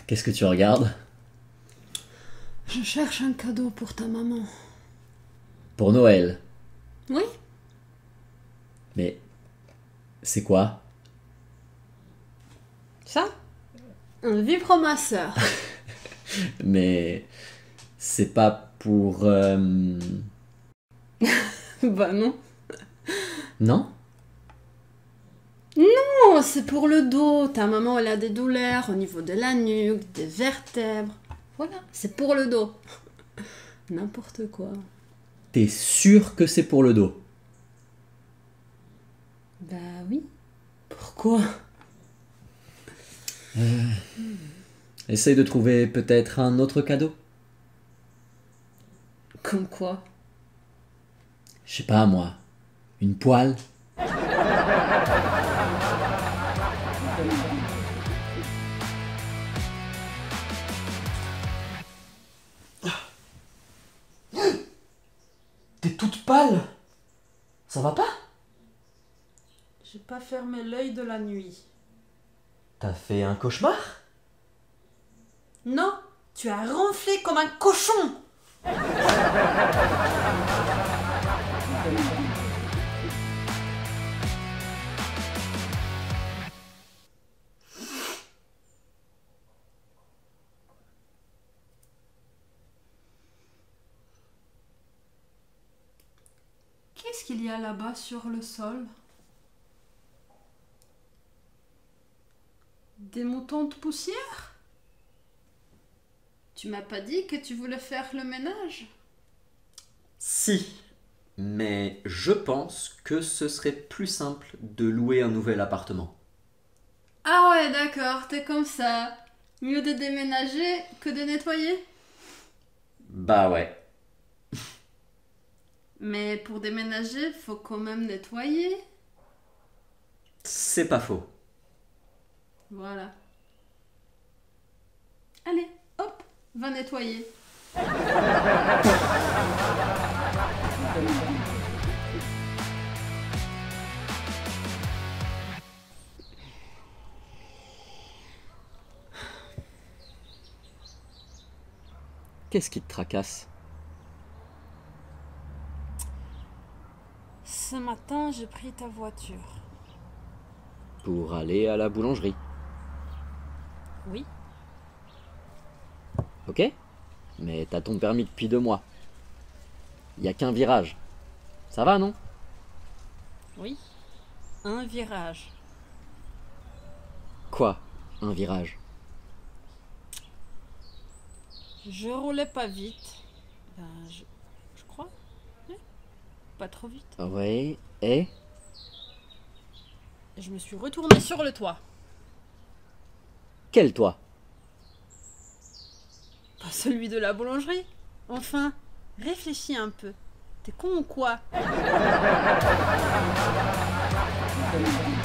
Qu'est-ce que tu regardes? Je cherche un cadeau pour ta maman. Pour Noël. Oui? Mais c'est quoi? Ça? Un vibromasseur. Mais c'est pas pour... Bah non. Non? Non, c'est pour le dos. Ta maman, elle a des douleurs au niveau de la nuque, des vertèbres. Voilà, c'est pour le dos. N'importe quoi. T'es sûr que c'est pour le dos? Bah oui. Pourquoi? Essaye de trouver peut-être un autre cadeau. Comme quoi? Je sais pas moi. Une poêle? T'es toute pâle. Ça va pas? J'ai pas fermé l'œil de la nuit. T'as fait un cauchemar? Non, tu as ronflé comme un cochon. Qu'est-ce qu'il y a là-bas sur le sol? Des moutons de poussière? Tu m'as pas dit que tu voulais faire le ménage? Si, mais je pense que ce serait plus simple de louer un nouvel appartement. Ah ouais, d'accord, t'es comme ça. Mieux de déménager que de nettoyer. Bah ouais. Mais pour déménager, faut quand même nettoyer. C'est pas faux. Voilà. Allez, hop, va nettoyer. Qu'est-ce qui te tracasse? Ce matin, j'ai pris ta voiture. Pour aller à la boulangerie. Oui. Ok? Mais t'as ton permis depuis 2 mois. Y a qu'un virage. Ça va, non? Oui. Un virage. Quoi, un virage? Je roulais pas vite. Ben, je crois. Ouais. Pas trop vite. Ouais, et? Je me suis retournée sur le toit. Quel toit? Pas celui de la boulangerie. Enfin, réfléchis un peu. T'es con ou quoi?